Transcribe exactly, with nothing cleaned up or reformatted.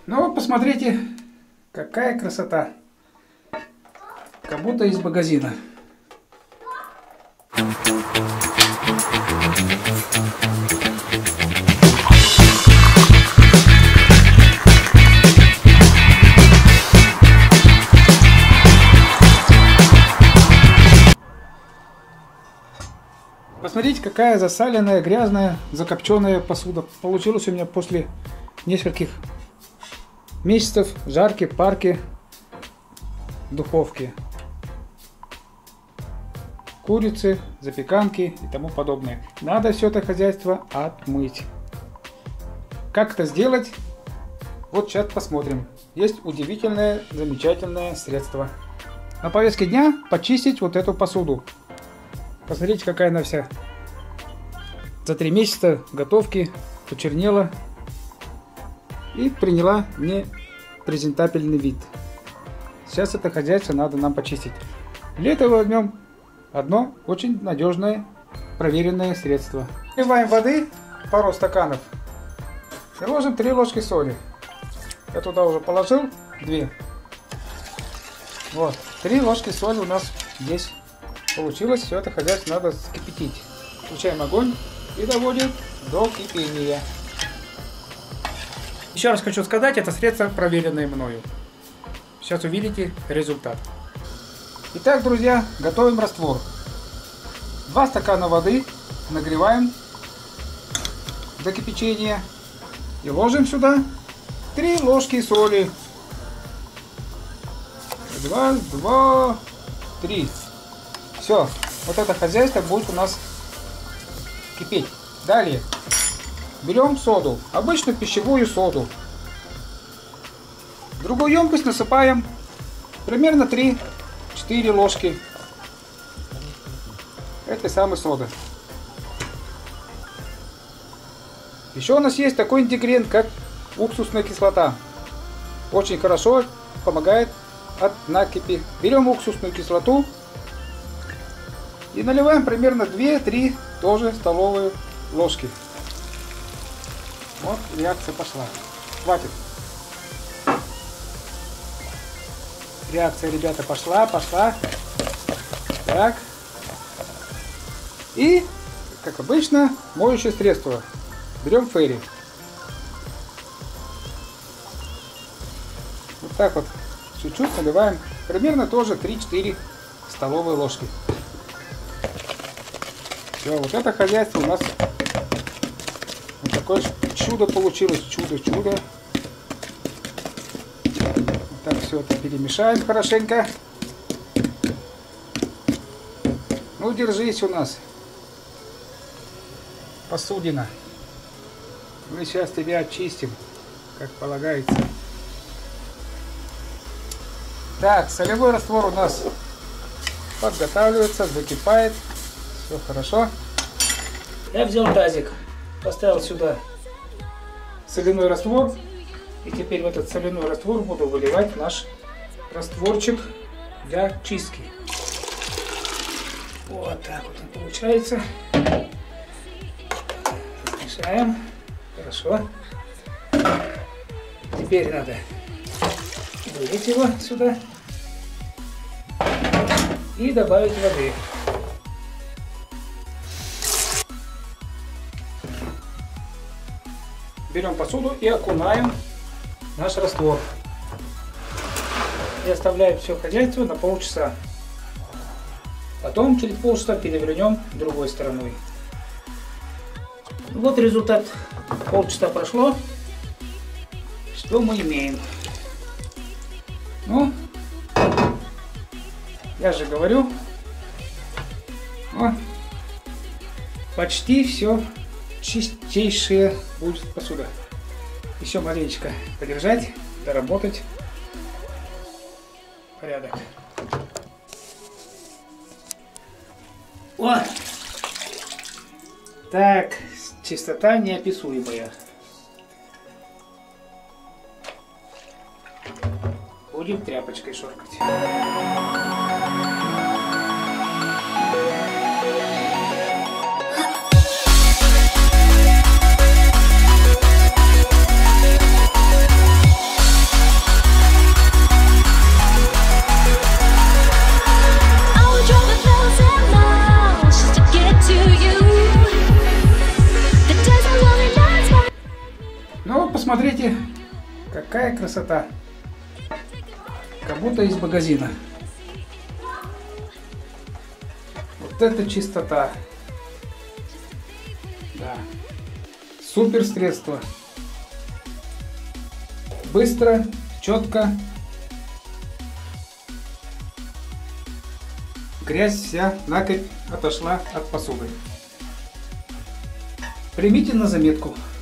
Ну, посмотрите, какая красота. Как будто из магазина. Посмотрите, какая засаленная, грязная, закопченная посуда получилась у меня после нескольких месяцев жарки, парки, духовки, курицы, запеканки и тому подобное. Надо все это хозяйство отмыть. Как это сделать? Вот сейчас посмотрим. Есть удивительное, замечательное средство. На повестке дня почистить вот эту посуду. Посмотрите, какая она вся за три месяца готовки почернела и приняла непрезентабельный вид. Сейчас это хозяйство надо нам почистить. Для этого возьмем одно очень надежное, проверенное средство. Наливаем воды, пару стаканов, и ложим три ложки соли. Я туда уже положил две. Вот, три ложки соли у нас здесь получилось. Все это хозяйство надо вскипятить. Включаем огонь и доводим до кипения. Еще раз хочу сказать, это средство проверенное мною. Сейчас увидите результат. Итак, друзья, готовим раствор. два стакана воды нагреваем до кипячения и ложим сюда три ложки соли. Два, два, три. Все, вот это хозяйство будет у нас кипеть. Далее берем соду, обычную пищевую соду. В другую емкость насыпаем примерно три-четыре ложки этой самой соды. Еще у нас есть такой ингредиент, как уксусная кислота. Очень хорошо помогает от накипи. Берем уксусную кислоту и наливаем примерно две-три тоже столовые ложки. Вот реакция пошла. Хватит. Реакция, ребята, пошла, пошла. Так. И, как обычно, моющее средство. Берем фейри. Вот так вот чуть-чуть наливаем. Примерно тоже три-четыре столовые ложки. Все, вот это хозяйство у нас вот такое чудо получилось. Чудо-чудо. Вот так все это перемешаем хорошенько. Ну, держись у нас, посудина. Мы сейчас тебя очистим, как полагается. Так, солевой раствор у нас подготавливается, закипает. Все хорошо. Я взял тазик, поставил сюда соляной раствор. И теперь в этот соляной раствор буду выливать наш растворчик для чистки. Вот так вот он получается. Мешаем. Хорошо. Теперь надо вылить его сюда и добавить воды. Берем посуду и окунаем наш раствор. И оставляем все хозяйство на полчаса. Потом через полчаса перевернем другой стороной. Вот результат. Полчаса прошло. Что мы имеем? Ну, я же говорю, о, почти все чистейшая будет посуда. Еще маленечко подержать, доработать. Порядок. О! Так, чистота неописуемая. Будем тряпочкой шоркать. Ну вот посмотрите, какая красота. Как будто из магазина. Вот это чистота. Да. Супер средство. Быстро, четко. Грязь вся, накопь отошла от посуды. Примите на заметку.